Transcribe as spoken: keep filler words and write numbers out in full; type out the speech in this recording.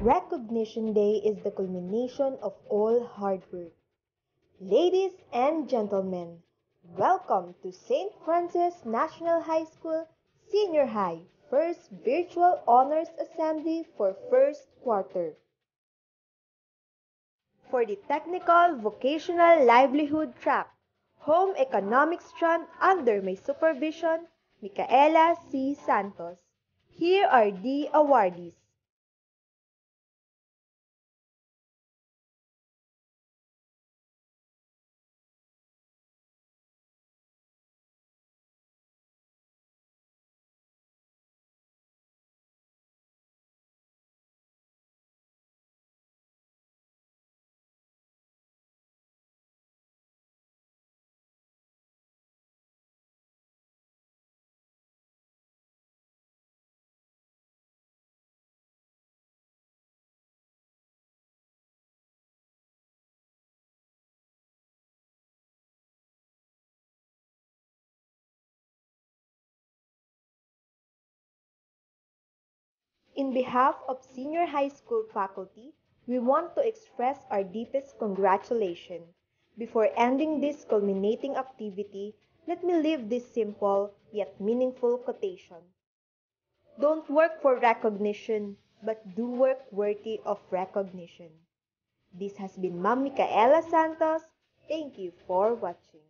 Recognition Day is the culmination of all hard work. Ladies and gentlemen, welcome to Saint Francis National High School Senior High First Virtual Honors Assembly for first quarter. For the Technical Vocational Livelihood track, Home Economics strand under my supervision, Micaela C. Santos. Here are the awardees. In behalf of senior high school faculty, we want to express our deepest congratulations. Before ending this culminating activity, let me leave this simple yet meaningful quotation. Don't work for recognition, but do work worthy of recognition. This has been Ma'am Micaela Santos. Thank you for watching.